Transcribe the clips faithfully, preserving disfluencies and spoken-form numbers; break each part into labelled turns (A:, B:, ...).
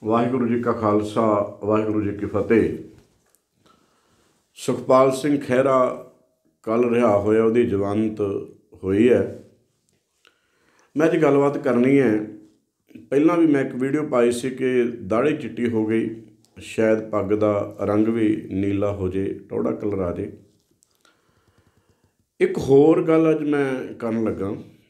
A: वाहिगुरू जी का खालसा वाहिगुरू जी की फतेह। सुखपाल सिंह खैरा कल रिहा होया, उहदी जमानत हुई है। मैं अज गलबात करनी है। पहला भी मैं एक वीडियो पाई सी कि दाढ़ी चिट्टी हो गई, शायद पग का रंग भी नीला हो जाए, टौड़ा कलर आ जाए। एक होर गल अज मैं करन लगा,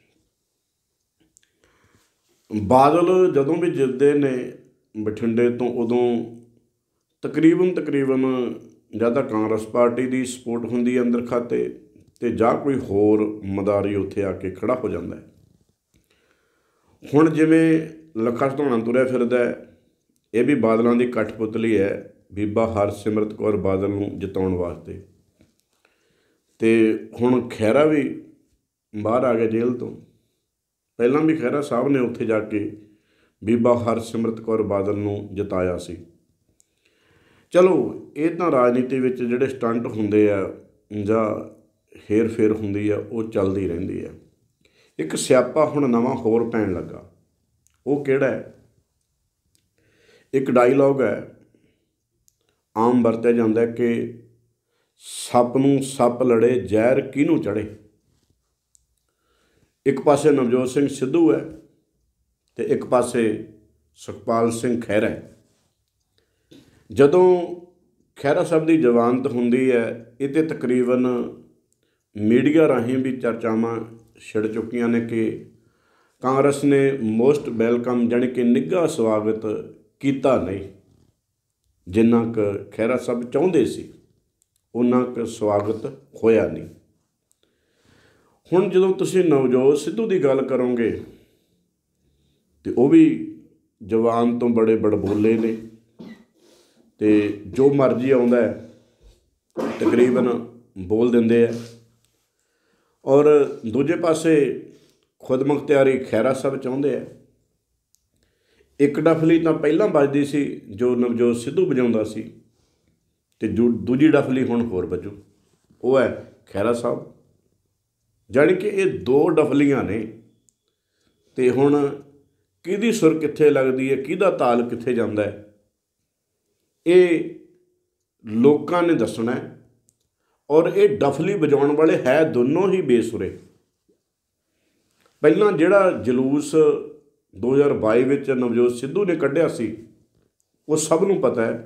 A: बादल जदों भी जितते ने बठिंडे तो उदों तकरीबन तकरीबन ਜਾਂ ਤਾਂ ਕਾਂग्ਰਸ ਪਾਰਟੀ ਦੀ ਸਪੋਰਟ ਹੁੰਦੀ ਹੈ ਅੰਦਰ ਖਾਤੇ, ਅਤੇ ਜਾਂ ਕੋਈ ਹੋਰ ਮਦਾਰੀ ਉੱਥੇ ਆ ਕੇ ਖੜ੍ਹਾ ਹੋ ਜਾਂਦਾ ਹੈ। ਹੁਣ ਜਿਵੇਂ ਲੱਖਾ ਸਧਾਣਾ ਤੁਰਿਆ ਫਿਰਦਾ, ਇਹ ਵੀ ਬਾਦਲਾਂ ਦੀ ਕਠਪੁਤਲੀ ਹੈ, ਬੀਬਾ ਹਰਸਿਮਰਤ ਕੌਰ ਬਾਦਲ ਨੂੰ ਜਿਤਾਉਣ ਵਾਸਤੇ। ਅਤੇ ਹੁਣ ਖਹਿਰਾ ਵੀ ਬਾਹਰ ਆ ਗਿਆ ਜੇਲ੍ਹ ਤੋਂ। ਪਹਿਲਾਂ ਵੀ ਖਹਿਰਾ ਸਾਹਿਬ ਨੇ ਉੱਥੇ ਜਾ ਕੇ ਬੀਬਾ ਹਰਸਿਮਰਤ ਕੌਰ ਬਾਦਲ ਨੂੰ ਜਿਤਾਇਆ ਸੀ। ਚਲੋ ਇਹ ਤਾਂ ਰਾਜਨੀਤੀ ਵਿੱਚ ਜਿਹੜੇ ਸਟੰਟ ਹੁੰਦੇ ਆ ਜਾਂ ਹੇਰ ਫੇਰ ਹੁੰਦੀ ਆ, ਉਹ ਚੱਲਦੀ ਰਹਿੰਦੀ ਆ। ਇੱਕ ਸਿਆਪਾ ਹੁਣ ਨਵਾਂ ਹੋਰ ਪੈਣ ਲੱਗਾ। ਉਹ ਕਿਹੜਾ ਹੈ? ਇੱਕ ਡਾਇਲੋਗ ਹੈ, ਆਮ ਵਰਤਿਆ ਜਾਂਦਾ ਕਿ ਸੱਪ ਨੂੰ ਸੱਪ ਲੜੇ, ਜ਼ਹਿਰ ਕਿਹਨੂੰ ਚੜ੍ਹੇ। ਇੱਕ ਪਾਸੇ ਨਵਜੋਤ ਸਿੰਘ ਸਿੱਧੂ ਹੈ ਅਤੇ ਇੱਕ ਪਾਸੇ ਸੁਖਪਾਲ ਸਿੰਘ ਖਹਿਰਾ ਹੈ। ਜਦੋਂ ਖਹਿਰਾ ਸਾਹਿਬ ਦੀ ਜ਼ਮਾਨਤ ਹੁੰਦੀ ਹੈ, ਇਹ 'ਤੇ ਤਕਰੀਬਨ ਮੀਡੀਆ ਰਾਹੀਂ ਵੀ ਚਰਚਾਵਾਂ ਛਿੜ ਚੁੱਕੀਆਂ ਨੇ ਕਿ ਕਾਂਗਰਸ ਨੇ ਮੋਸਟ ਵੈਲਕਮ ਜਾਣੀ ਕਿ ਨਿੱਘਾ ਸਵਾਗਤ ਕੀਤਾ ਨਹੀਂ। ਜਿੰਨਾ ਕੁ ਖਹਿਰਾ ਸਾਹਿਬ ਚਾਹੁੰਦੇ ਸੀ ਉਨਾ ਕੁ ਸਵਾਗਤ ਹੋਇਆ ਨਹੀਂ। ਹੁਣ ਜਦੋਂ ਤੁਸੀਂ ਨਵਜੋਤ ਸਿੱਧੂ ਦੀ ਗੱਲ ਕਰੋਗੇ ਤਾਂ ਉਹ ਵੀ ਜਵਾਨ ਤੋਂ ਬੜੇ ਬੜਬੋਲੇ ਨੇ, ਅਤੇ ਜੋ ਮਰਜ਼ੀ ਆਉਂਦਾ ਤਕਰੀਬਨ ਬੋਲ ਦਿੰਦੇ ਆ। ਔਰ ਦੂਜੇ ਪਾਸੇ ਖੁਦਮੁਖਤਿਆਰੀ ਖਹਿਰਾ ਸਾਹਿਬ ਚਾਹੁੰਦੇ ਆ। ਇੱਕ ਡਫਲੀ ਤਾਂ ਪਹਿਲਾਂ ਵੱਜਦੀ ਸੀ ਜੋ ਨਵਜੋਤ ਸਿੱਧੂ ਵਜਾਉਂਦਾ ਸੀ, ਅਤੇ ਦੂ ਦੂਜੀ ਡਫਲੀ ਹੁਣ ਹੋਰ ਵੱਜੂ, ਉਹ ਹੈ ਖਹਿਰਾ ਸਾਹਿਬ। ਜਾਣੀ ਕਿ ਇਹ ਦੋ ਡਫਲੀਆਂ ਨੇ, ਅਤੇ ਹੁਣ ਕਿਹਦੀ ਸੁਰ ਕਿੱਥੇ ਲੱਗਦੀ ਹੈ, ਕਿਹਦਾ ਤਾਲ ਕਿੱਥੇ ਜਾਂਦਾ ਹੈ, ਇਹ ਲੋਕਾਂ ਨੇ ਦੱਸਣਾ। ਔਰ ਇਹ ਡਫਲੀ ਵਜਾਉਣ ਵਾਲੇ ਹੈ ਦੋਨੋਂ ਹੀ ਬੇਸੁਰੇ। ਪਹਿਲਾਂ ਜਿਹੜਾ ਜਲੂਸ ਦੋ ਹਜ਼ਾਰ ਬਾਈ ਵਿੱਚ ਨਵਜੋਤ ਸਿੱਧੂ ਨੇ ਕੱਢਿਆ ਸੀ ਉਹ ਸਭ ਨੂੰ ਪਤਾ ਹੈ।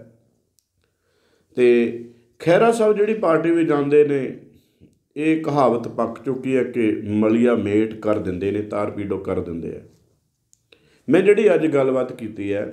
A: ਅਤੇ ਖਹਿਰਾ ਸਾਹਿਬ ਜਿਹੜੀ ਪਾਰਟੀ ਵਿੱਚ ਜਾਂਦੇ ਨੇ, ਇਹ ਕਹਾਵਤ ਪੱਕ ਚੁੱਕੀ ਹੈ ਕਿ ਮਲੀਆ ਮੇਟ ਕਰ ਦਿੰਦੇ ਨੇ, ਤਾਰ ਪੀੜੋ ਕਰ ਦਿੰਦੇ ਆ। ਮੈਂ ਜਿਹੜੀ ਅੱਜ ਗੱਲਬਾਤ ਕੀਤੀ ਹੈ,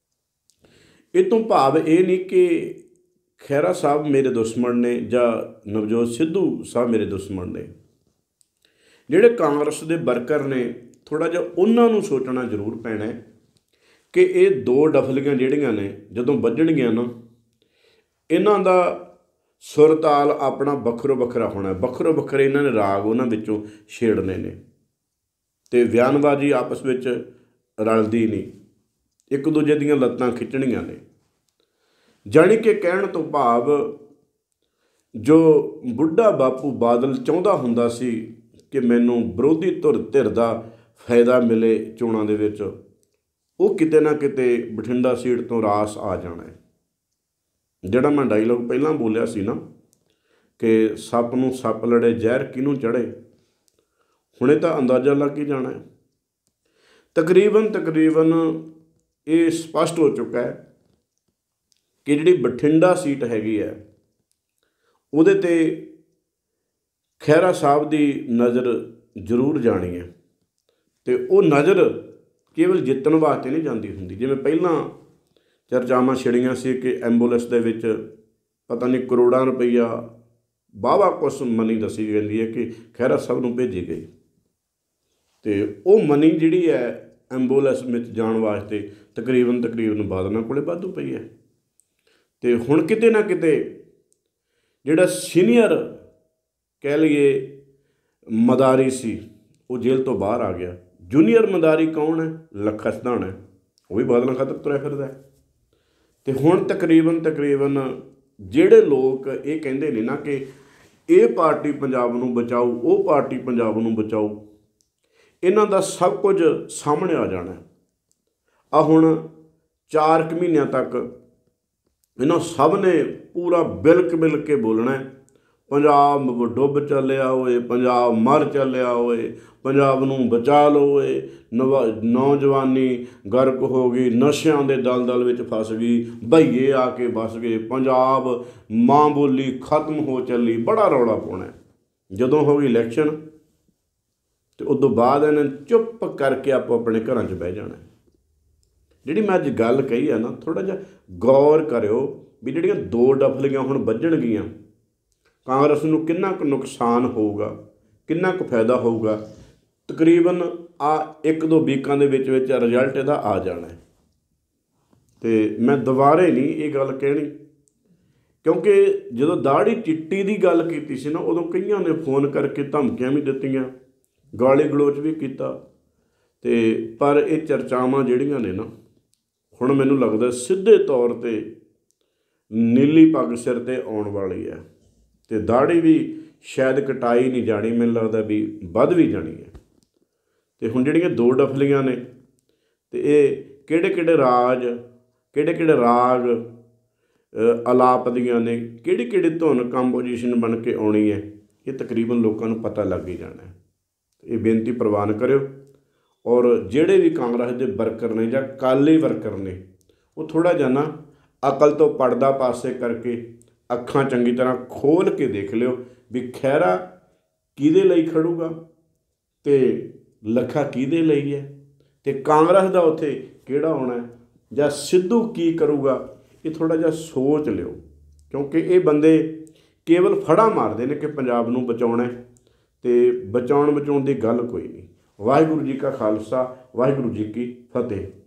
A: ਇਹ ਤੋਂ ਭਾਵ ਇਹ ਨਹੀਂ ਕਿ ਖਹਿਰਾ ਸਾਹਿਬ ਮੇਰੇ ਦੁਸ਼ਮਣ ਨੇ ਜਾਂ ਨਵਜੋਤ ਸਿੱਧੂ ਸਾਹਿਬ ਮੇਰੇ ਦੁਸ਼ਮਣ ਨੇ। ਜਿਹੜੇ ਕਾਂਗਰਸ ਦੇ ਵਰਕਰ ਨੇ, ਥੋੜ੍ਹਾ ਜਿਹਾ ਉਹਨਾਂ ਨੂੰ ਸੋਚਣਾ ਜ਼ਰੂਰ ਪੈਣਾ ਕਿ ਇਹ ਦੋ ਡਫਲੀਆਂ ਜਿਹੜੀਆਂ ਨੇ ਜਦੋਂ ਵੱਜਣਗੀਆਂ ਨਾ, ਇਹਨਾਂ ਦਾ ਸੁਰ ਤਾਲ ਆਪਣਾ ਵੱਖਰੋ ਵੱਖਰਾ ਹੋਣਾ। ਵੱਖਰੋ ਵੱਖਰੇ ਇਹਨਾਂ ਨੇ ਰਾਗ ਉਹਨਾਂ ਵਿੱਚੋਂ ਛੇੜਨੇ ਨੇ, ਅਤੇ ਬਿਆਨਬਾਜ਼ੀ ਆਪਸ ਵਿੱਚ ਰਲਦੀ ਨਹੀਂ, ਇੱਕ ਦੂਜੇ ਦੀਆਂ ਲੱਤਾਂ ਖਿੱਚਣੀਆਂ ਨੇ। ਜਾਣੀ ਕਿ ਕਹਿਣ ਤੋਂ ਭਾਵ ਜੋ ਬੁੱਢਾ ਬਾਪੂ ਬਾਦਲ ਚਾਹੁੰਦਾ ਹੁੰਦਾ ਸੀ ਕਿ ਮੈਨੂੰ ਵਿਰੋਧੀ ਧੁਰ ਧਿਰ ਦਾ ਫਾਇਦਾ ਮਿਲੇ ਚੋਣਾਂ ਦੇ ਵਿੱਚ, ਉਹ ਕਿਤੇ ਨਾ ਕਿਤੇ ਬਠਿੰਡਾ ਸੀਟ ਤੋਂ ਰਾਸ ਆ ਜਾਣਾ ਹੈ। ਜਿਹੜਾ ਮੈਂ ਡਾਇਲੋਗ ਪਹਿਲਾਂ ਬੋਲਿਆ ਸੀ ਨਾ ਕਿ ਸੱਪ ਨੂੰ ਸੱਪ ਲੜੇ, ਜ਼ਹਿਰ ਕਿਹਨੂੰ ਚੜ੍ਹੇ, ਹੁਣੇ ਤਾਂ ਅੰਦਾਜ਼ਾ ਲੱਗ ਹੀ ਜਾਣਾ ਹੈ। ਤਕਰੀਬਨ ਤਕਰੀਬਨ ਇਹ ਸਪਸ਼ਟ ਹੋ ਚੁੱਕਾ ਹੈ ਕਿ ਜਿਹੜੀ ਬਠਿੰਡਾ ਸੀਟ ਹੈਗੀ ਹੈ ਉਹਦੇ 'ਤੇ ਖਹਿਰਾ ਸਾਹਿਬ ਦੀ ਨਜ਼ਰ ਜ਼ਰੂਰ ਜਾਣੀ ਹੈ, ਅਤੇ ਉਹ ਨਜ਼ਰ ਕੇਵਲ ਜਿੱਤਣ ਵਾਸਤੇ ਨਹੀਂ ਜਾਂਦੀ ਹੁੰਦੀ। ਜਿਵੇਂ ਪਹਿਲਾਂ ਚਰਚਾਵਾਂ ਛਿੜੀਆਂ ਸੀ ਕਿ ਐਂਬੂਲੈਂਸ ਦੇ ਵਿੱਚ ਪਤਾ ਨਹੀਂ ਕਰੋੜਾਂ ਰੁਪਈਆ ਵਾਹਵਾ ਕੁਛ ਮਨੀ ਦੱਸੀ ਜਾਂਦੀ ਹੈ ਕਿ ਖਹਿਰਾ ਸਾਹਿਬ ਨੂੰ ਭੇਜੀ ਗਈ, ਅਤੇ ਉਹ ਮਨੀ ਜਿਹੜੀ ਹੈ ਐਂਬੂਲੈਂਸ ਵਿੱਚ ਜਾਣ ਵਾਸਤੇ ਤਕਰੀਬਨ ਤਕਰੀਬਨ ਬਾਦਲਾਂ ਕੋਲ ਵਾਧੂ ਪਈ ਹੈ। ਅਤੇ ਹੁਣ ਕਿਤੇ ਨਾ ਕਿਤੇ ਜਿਹੜਾ ਸੀਨੀਅਰ ਕਹਿ ਲਈਏ ਮਦਾਰੀ ਸੀ ਉਹ ਜੇਲ੍ਹ ਤੋਂ ਬਾਹਰ ਆ ਗਿਆ। ਜੂਨੀਅਰ ਮਦਾਰੀ ਕੌਣ ਹੈ? ਲੱਖਾ ਸਧਾਣਾ, ਉਹ ਵੀ ਬਾਦਲਾਂ ਖਾਤਰ ਤੁਰਿਆ ਫਿਰਦਾ ਹੈ। ਅਤੇ ਹੁਣ ਤਕਰੀਬਨ ਤਕਰੀਬਨ ਜਿਹੜੇ ਲੋਕ ਇਹ ਕਹਿੰਦੇ ਨੇ ਨਾ ਕਿ ਇਹ ਪਾਰਟੀ ਪੰਜਾਬ ਨੂੰ ਬਚਾਊ, ਉਹ ਪਾਰਟੀ ਪੰਜਾਬ ਨੂੰ ਬਚਾਊ, ਇਹਨਾਂ ਦਾ ਸਭ ਕੁਝ ਸਾਹਮਣੇ ਆ ਜਾਣਾ। ਆ ਹੁਣ ਚਾਰ ਕੁ ਮਹੀਨਿਆਂ ਤੱਕ ਇਹਨਾਂ ਸਭ ਨੇ ਪੂਰਾ ਬਿਲਕ ਬਿਲਕ ਕੇ ਬੋਲਣਾ ਹੈ, ਪੰਜਾਬ ਡੁੱਬ ਚੱਲਿਆ ਓਏ, ਪੰਜਾਬ ਮਰ ਚੱਲਿਆ ਓਏ, ਪੰਜਾਬ ਨੂੰ ਬਚਾ ਲਓ ਓਏ, ਨਵਾ ਨੌਜਵਾਨੀ ਗਰਕ ਹੋ ਗਈ, ਨਸ਼ਿਆਂ ਦੇ ਦਲਦਲ ਵਿੱਚ ਫਸ ਗਈ, ਭਈਏ ਆ ਕੇ ਵਸ ਗਏ, ਪੰਜਾਬ ਮਾਂ ਬੋਲੀ ਖਤਮ ਹੋ ਚੱਲੀ। ਬੜਾ ਰੌਲਾ ਪਾਉਣਾ। ਜਦੋਂ ਹੋ ਗਈ ਇਲੈਕਸ਼ਨ ਅਤੇ ਉਦੋਂ ਬਾਅਦ ਇਹਨਾਂ ਚੁੱਪ ਕਰਕੇ ਆਪੋ ਆਪਣੇ ਘਰਾਂ 'ਚ ਬਹਿ ਜਾਣਾ। ਜਿਹੜੀ ਮੈਂ ਅੱਜ ਗੱਲ ਕਹੀ ਹੈ ਨਾ, ਥੋੜ੍ਹਾ ਜਿਹਾ ਗੌਰ ਕਰਿਓ ਵੀ ਜਿਹੜੀਆਂ ਦੋ ਡਫਲੀਆਂ ਹੁਣ ਵੱਜਣਗੀਆਂ, ਕਾਂਗਰਸ ਨੂੰ ਕਿੰਨਾ ਕੁ ਨੁਕਸਾਨ ਹੋਊਗਾ, ਕਿੰਨਾ ਕੁ ਫਾਇਦਾ ਹੋਊਗਾ। ਤਕਰੀਬਨ ਆ ਇੱਕ ਦੋ ਵੀਕਾਂ ਦੇ ਵਿੱਚ ਵਿੱਚ ਰਿਜ਼ਲਟ ਇਹਦਾ ਆ ਜਾਣਾ। ਅਤੇ ਮੈਂ ਦੁਬਾਰੇ ਨਹੀਂ ਇਹ ਗੱਲ ਕਹਿਣੀ, ਕਿਉਂਕਿ ਜਦੋਂ ਦਾੜੀ ਚਿੱਟੀ ਦੀ ਗੱਲ ਕੀਤੀ ਸੀ ਨਾ, ਉਦੋਂ ਕਈਆਂ ਨੇ ਫੋਨ ਕਰਕੇ ਧਮਕੀਆਂ ਵੀ ਦਿੱਤੀਆਂ, ਗਾਲੀ ਗਲੋਚ ਵੀ ਕੀਤਾ। ਅਤੇ ਪਰ ਇਹ ਚਰਚਾਵਾਂ ਜਿਹੜੀਆਂ ਨੇ ਨਾ, ਹੁਣ ਮੈਨੂੰ ਲੱਗਦਾ ਸਿੱਧੇ ਤੌਰ 'ਤੇ ਨੀਲੀ ਪੱਗ ਸਿਰ 'ਤੇ ਆਉਣ ਵਾਲੀ ਹੈ, ਅਤੇ ਦਾੜੀ ਵੀ ਸ਼ਾਇਦ ਕਟਾਈ ਨਹੀਂ ਜਾਣੀ, ਮੈਨੂੰ ਲੱਗਦਾ ਵੀ ਵੱਧ ਵੀ ਜਾਣੀ ਹੈ। ਅਤੇ ਹੁਣ ਜਿਹੜੀਆਂ ਦੋ ਡਫਲੀਆਂ ਨੇ, ਅਤੇ ਇਹ ਕਿਹੜੇ ਕਿਹੜੇ ਰਾਜ, ਕਿਹੜੇ ਕਿਹੜੇ ਰਾਗ ਅਲਾਪ ਦੀਆਂ ਨੇ, ਕਿਹੜੀ ਕਿਹੜੀ ਧੁਨ ਕੰਪੋਜੀਸ਼ਨ ਬਣ ਕੇ ਆਉਣੀ ਹੈ, ਇਹ ਤਕਰੀਬਨ ਲੋਕਾਂ ਨੂੰ ਪਤਾ ਲੱਗ ਹੀ ਜਾਣਾ। ਇਹ ਬੇਨਤੀ ਪ੍ਰਵਾਨ ਕਰਿਓ। ਔਰ ਜਿਹੜੇ ਵੀ ਕਾਂਗਰਸ ਦੇ ਵਰਕਰ ਨੇ ਜਾਂ ਅਕਾਲੀ ਵਰਕਰ ਨੇ, ਉਹ ਥੋੜ੍ਹਾ ਜਿਹਾ ਨਾ ਅਕਲ ਤੋਂ ਪਰਦਾ ਪਾਸੇ ਕਰਕੇ ਅੱਖਾਂ ਚੰਗੀ ਤਰ੍ਹਾਂ ਖੋਲ੍ਹ ਕੇ ਦੇਖ ਲਿਓ ਵੀ ਖਹਿਰਾ ਕਿਹਦੇ ਲਈ ਖੜੂਗਾ ਅਤੇ ਲੱਖਾ ਕਿਹਦੇ ਲਈ ਹੈ, ਅਤੇ ਕਾਂਗਰਸ ਦਾ ਉੱਥੇ ਕਿਹੜਾ ਆਉਣਾ ਜਾਂ ਸਿੱਧੂ ਕੀ ਕਰੂਗਾ। ਇਹ ਥੋੜ੍ਹਾ ਜਿਹਾ ਸੋਚ ਲਿਓ, ਕਿਉਂਕਿ ਇਹ ਬੰਦੇ ਕੇਵਲ ਫੜ੍ਹਾਂ ਮਾਰਦੇ ਨੇ ਕਿ ਪੰਜਾਬ ਨੂੰ ਬਚਾਉਣਾ, ਅਤੇ ਬਚਾਉਣ ਬਚਾਉਣ ਦੀ ਗੱਲ ਕੋਈ ਨਹੀਂ। ਵਾਹਿਗੁਰੂ ਜੀ ਕਾ ਖਾਲਸਾ, ਵਾਹਿਗੁਰੂ ਜੀ ਕੀ ਫਤਿਹ।